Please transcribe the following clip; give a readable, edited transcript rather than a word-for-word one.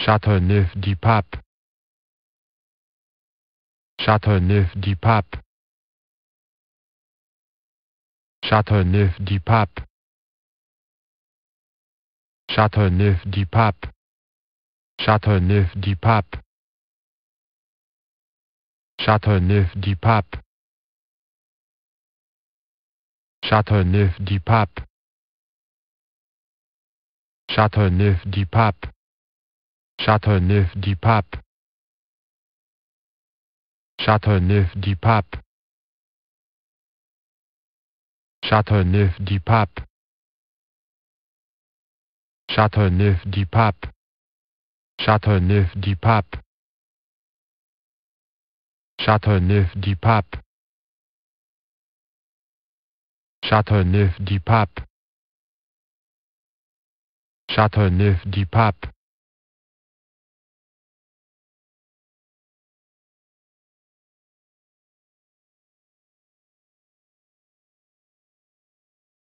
Châteauneuf-du-Pape, Châteauneuf-du-Pape, Châteauneuf-du-Pape, Châteauneuf-du-Pape, Châteauneuf-du-Pape, Châteauneuf-du-Pape, Châteauneuf-du-Pape, Châteauneuf-du-Pape, Châteauneuf-du-Pape, Châteauneuf-du-Pape, Châteauneuf-du-Pape, Châteauneuf-du-Pape, Châteauneuf-du-Pape, Châteauneuf-du-Pape, Châteauneuf-du-Pape, Châteauneuf-du-Pape,